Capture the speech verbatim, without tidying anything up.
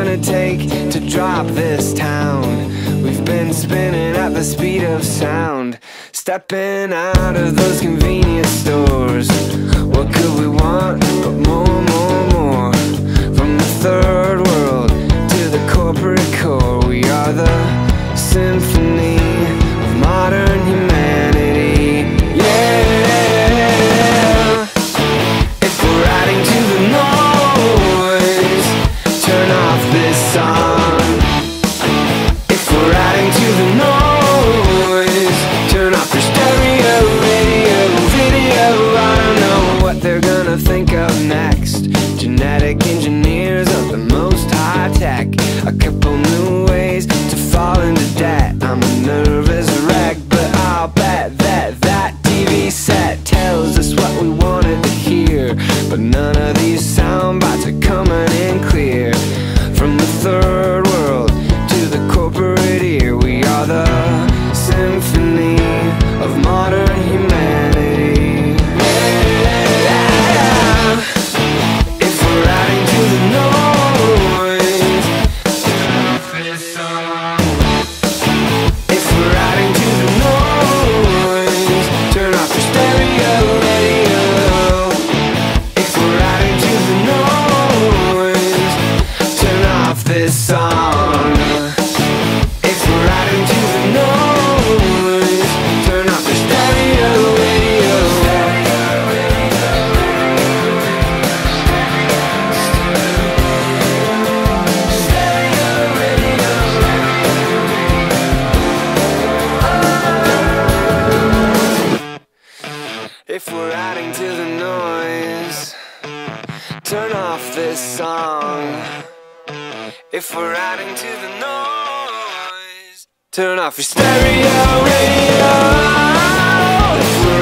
gonna take to drop this town? We've been spinning at the speed of sound, stepping out of those convenience stores. What could we want but more, more, more? From the third world to the corporate core, we are the symphony of modern humanity. Yeah! If we're adding to the noise, turn off this song. If we're adding to the noise, turn off your stereo, radio, video. I don't know what they're gonna think of next. Genetic engineers of the most high tech, a couple new ways to fall into debt. I'm a nervous wreck, but I'll bet that that T V set tells us what we wanted to hear. But none of these sound bites are coming in clear. From the third world to the corporate ear, we are the symphony of modern humanity. Yeah. If we're adding to the noise, turn off this song. If we're adding to the noise, turn off your stereo radio. If we're adding to the noise, turn off this song. If we're adding to the noise, turn off your stereo radio. If we're adding to the noise, turn off this song. If we're adding to the noise, turn off your stereo radio. If we're